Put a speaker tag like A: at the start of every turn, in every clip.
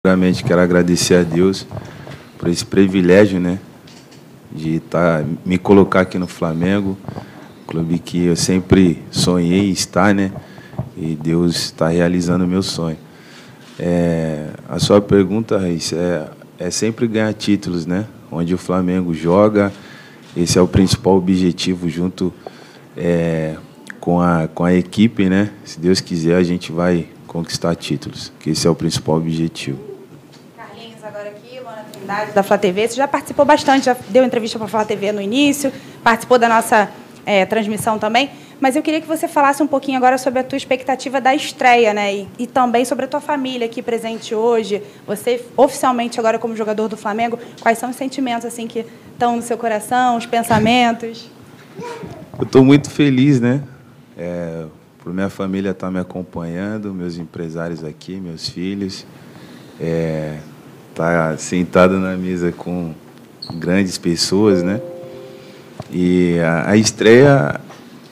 A: Primeiramente, quero agradecer a Deus por esse privilégio, né, de me colocar aqui no Flamengo, clube que eu sempre sonhei em estar, né, e Deus está realizando o meu sonho. A sua pergunta, Raíssa, é sempre ganhar títulos, né, onde o Flamengo joga, esse é o principal objetivo junto com a equipe, né, se Deus quiser a gente vai conquistar títulos, que esse é o principal objetivo.
B: Agora aqui, Luana Trindade, da Flá TV. Você já participou bastante, já deu entrevista para a Flá TV no início, participou da nossa transmissão também, mas eu queria que você falasse um pouquinho agora sobre a tua expectativa da estreia, né? E também sobre a tua família aqui presente hoje, você oficialmente agora como jogador do Flamengo, quais são os sentimentos assim que estão no seu coração, os pensamentos?
A: Eu estou muito feliz, né? Por minha família estar me acompanhando, meus empresários aqui, meus filhos. Tá sentado na mesa com grandes pessoas, né? E a estreia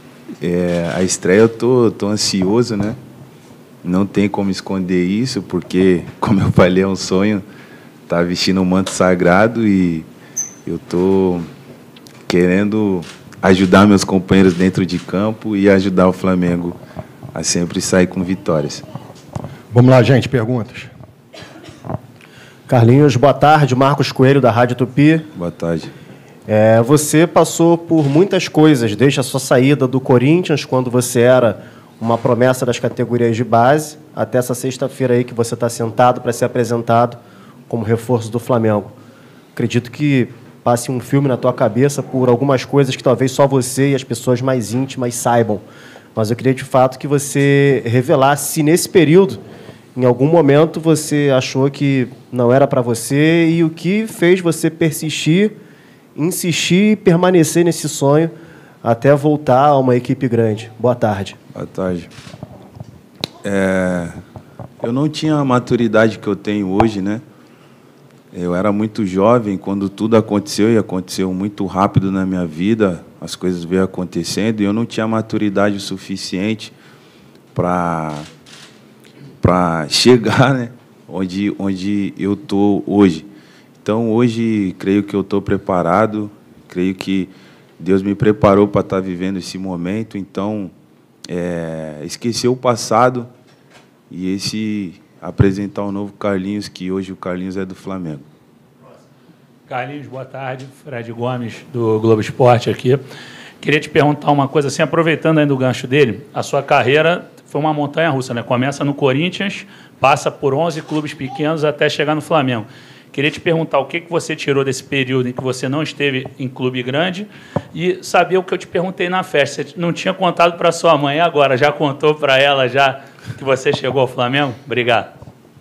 A: eu tô ansioso, né? Não tem como esconder isso, porque, como eu falei, é um sonho estar vestindo um manto sagrado e eu tô querendo ajudar meus companheiros dentro de campo e ajudar o Flamengo a sempre sair com vitórias.
C: Vamos lá, gente, perguntas. Carlinhos, boa tarde. Marcos Coelho, da Rádio Tupi.
A: Boa tarde.
C: Você passou por muitas coisas, desde a sua saída do Corinthians, quando você era uma promessa das categorias de base, até essa sexta-feira aí que você está sentado para ser apresentado como reforço do Flamengo. Acredito que passe um filme na tua cabeça por algumas coisas que talvez só você e as pessoas mais íntimas saibam. Mas eu queria, de fato, que você revelasse se nesse período, em algum momento, você achou que não era para você e o que fez você persistir, insistir e permanecer nesse sonho até voltar a uma equipe grande. Boa tarde.
A: Boa tarde. Eu não tinha a maturidade que eu tenho hoje, né? Eu era muito jovem quando tudo aconteceu, e aconteceu muito rápido na minha vida, as coisas veio acontecendo, e eu não tinha maturidade o suficiente para chegar, né, onde eu estou hoje. Então, hoje, creio que eu estou preparado, creio que Deus me preparou para estar vivendo esse momento. Então, esquecer o passado e apresentar o novo Carlinhos, que hoje o Carlinhos é do Flamengo.
D: Carlinhos, boa tarde. Fred Gomes, do Globo Esporte aqui. Queria te perguntar uma coisa, assim, aproveitando ainda o gancho dele, a sua carreira foi uma montanha-russa, né? Começa no Corinthians, passa por 11 clubes pequenos até chegar no Flamengo. Queria te perguntar o que você tirou desse período em que você não esteve em clube grande e saber o que eu te perguntei na festa. Você não tinha contado para sua mãe, agora já contou para ela já que você chegou ao Flamengo? Obrigado.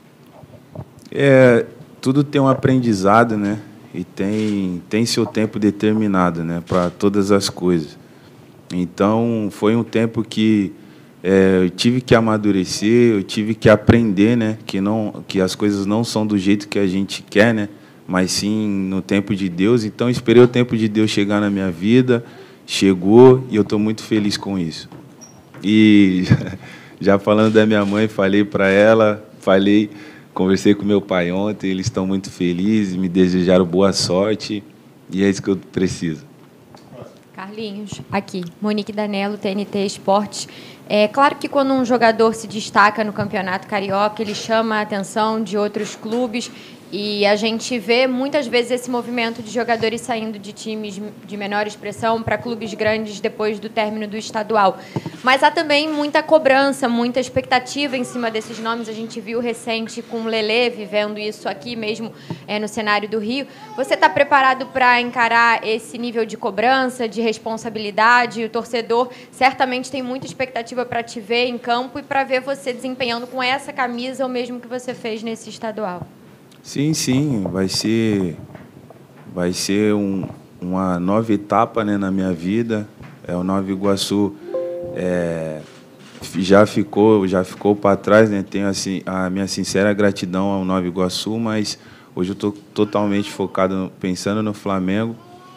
A: Tudo tem um aprendizado, né? E tem seu tempo determinado, né? Para todas as coisas. Então, foi um tempo que eu tive que amadurecer, eu tive que aprender, né, que as coisas não são do jeito que a gente quer, né, mas sim no tempo de Deus. Então, esperei o tempo de Deus chegar na minha vida, chegou e eu estou muito feliz com isso. E já falando da minha mãe, falei para ela, conversei com meu pai ontem, eles estão muito felizes, me desejaram boa sorte e é isso que eu preciso.
E: Carlinhos, aqui, Monique Danello, TNT Esportes. É claro que quando um jogador se destaca no Campeonato Carioca, ele chama a atenção de outros clubes e a gente vê muitas vezes esse movimento de jogadores saindo de times de menor expressão para clubes grandes depois do término do estadual. Mas há também muita cobrança, muita expectativa em cima desses nomes. A gente viu recente com o Lelê vivendo isso aqui mesmo no cenário do Rio. Você está preparado para encarar esse nível de cobrança, de responsabilidade? O torcedor certamente tem muita expectativa para te ver em campo e para ver você desempenhando com essa camisa o mesmo que você fez nesse estadual.
A: Sim, vai ser uma nova etapa, né, na minha vida. O Nova Iguaçu já ficou para trás, né? Tenho assim a minha sincera gratidão ao Nova Iguaçu, mas hoje eu estou totalmente focado pensando no Flamengo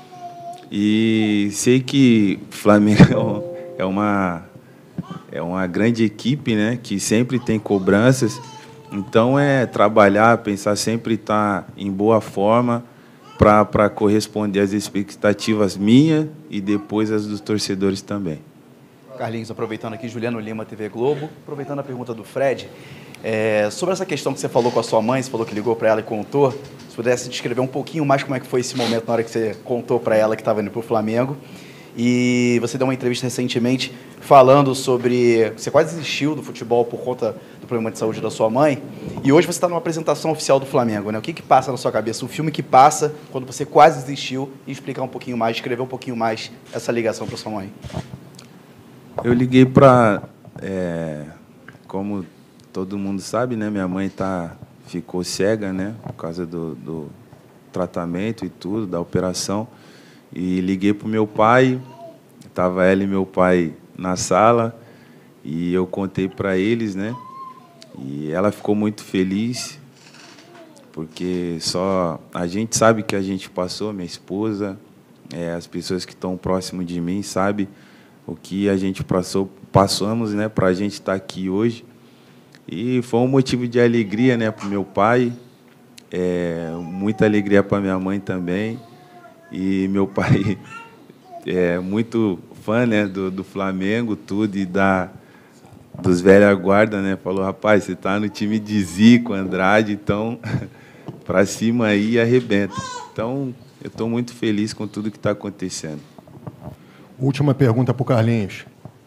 A: e sei que o Flamengo é uma grande equipe, né, que sempre tem cobranças. Então, é trabalhar, pensar sempre estar em boa forma para corresponder às expectativas minhas e depois as dos torcedores também.
F: Carlinhos, aproveitando aqui, Juliano Lima, TV Globo, aproveitando a pergunta do Fred, sobre essa questão que você falou com a sua mãe, você falou que ligou para ela e contou, se pudesse descrever um pouquinho mais como é que foi esse momento na hora que você contou para ela que estava indo para o Flamengo. E você deu uma entrevista recentemente falando sobre... Você quase desistiu do futebol por conta do problema de saúde da sua mãe. E hoje você está numa apresentação oficial do Flamengo, né? O que passa na sua cabeça? Um filme que passa quando você quase desistiu, e explicar um pouquinho mais, descrever um pouquinho mais essa ligação para sua mãe.
A: Eu liguei para... como todo mundo sabe, né? Minha mãe ficou cega, né? Por causa do tratamento e tudo, da operação. E liguei para o meu pai, estava ela e meu pai na sala, e eu contei para eles, né? E ela ficou muito feliz, porque só a gente sabe que a gente passou, minha esposa, as pessoas que estão próximo de mim sabem o que a gente passamos, né? Para a gente estar aqui hoje. E foi um motivo de alegria, né? Para o meu pai, muita alegria para minha mãe também. E meu pai é muito fã, né, do Flamengo, tudo, e dos velha guarda, né? Falou, rapaz, você está no time de Zico, Andrade, então, para cima aí e arrebenta. Então, eu estou muito feliz com tudo que está acontecendo.
G: Última pergunta para o Carlinhos.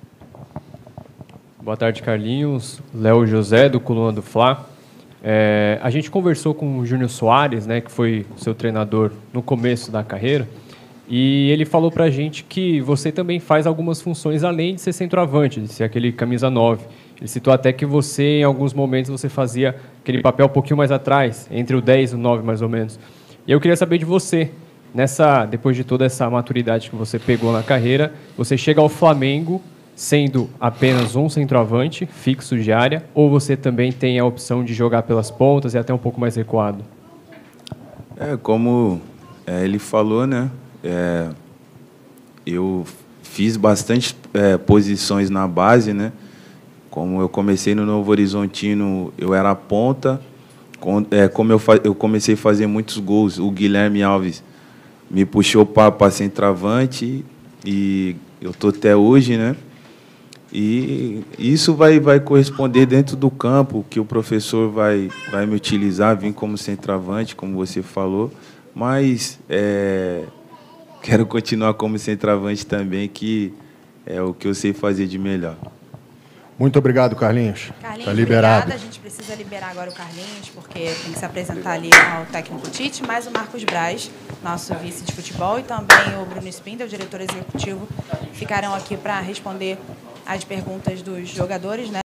H: Boa tarde, Carlinhos. Léo José, do Coluna do Fla. A gente conversou com o Júnior Soares, né, que foi o seu treinador no começo da carreira, e ele falou para a gente que você também faz algumas funções além de ser centroavante, de ser aquele camisa 9. Ele citou até que você, em alguns momentos, você fazia aquele papel um pouquinho mais atrás, entre o 10 e o 9, mais ou menos. E eu queria saber de você, depois de toda essa maturidade que você pegou na carreira, você chega ao Flamengo sendo apenas um centroavante fixo de área, ou você também tem a opção de jogar pelas pontas e até um pouco mais recuado?
A: Como ele falou, né? Eu fiz bastante posições na base, né? Como eu comecei no Novo Horizontino, eu era ponta. Como eu comecei a fazer muitos gols, o Guilherme Alves me puxou para centroavante e eu estou até hoje, né? E isso vai corresponder dentro do campo, que o professor vai me utilizar, vir como centroavante, como você falou, mas quero continuar como centroavante também, que é o que eu sei fazer de melhor.
G: Muito obrigado, Carlinhos.
B: Carlinhos,
G: tá liberado.
B: obrigada. A gente precisa liberar agora o Carlinhos, porque tem que se apresentar ali ao técnico Tite, mais o Marcos Braz, nosso vice de futebol, e também o Bruno Spindel, o diretor executivo, ficarão aqui para responder as perguntas dos jogadores, né?